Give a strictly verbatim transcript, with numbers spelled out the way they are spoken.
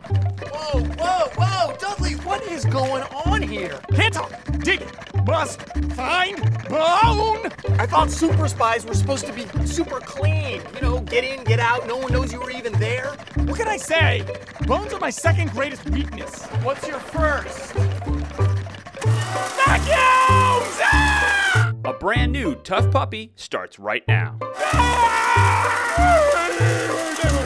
Whoa, whoa, whoa! Dudley, what is going on here? Can't talk, dig, bust, find, bone! I thought super spies were supposed to be super clean. You know, get in, get out, no one knows you were even there. What can I say? Bones are my second greatest weakness. What's your first? Vacuums! Ah! A brand new Tough Puppy starts right now. Ah!